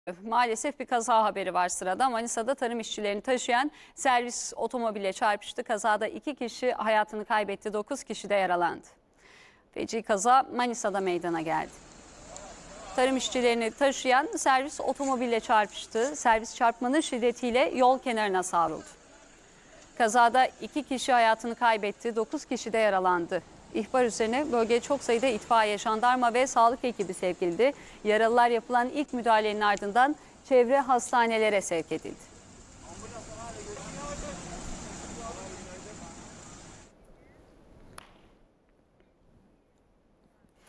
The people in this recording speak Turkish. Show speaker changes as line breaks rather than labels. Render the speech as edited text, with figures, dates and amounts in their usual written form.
Maalesef bir kaza haberi var sırada. Manisa'da tarım işçilerini taşıyan servis otomobille çarpıştı. Kazada 2 kişi hayatını kaybetti, 9 kişi de yaralandı. Feci kaza Manisa'da meydana geldi. Tarım işçilerini taşıyan servis otomobille çarpıştı. Servis çarpmanın şiddetiyle yol kenarına savruldu. Kazada 2 kişi hayatını kaybetti, 9 kişi de yaralandı. İhbar üzerine bölgeye çok sayıda itfaiye, jandarma ve sağlık ekibi sevk edildi. Yaralılar yapılan ilk müdahalenin ardından çevre hastanelere sevk edildi.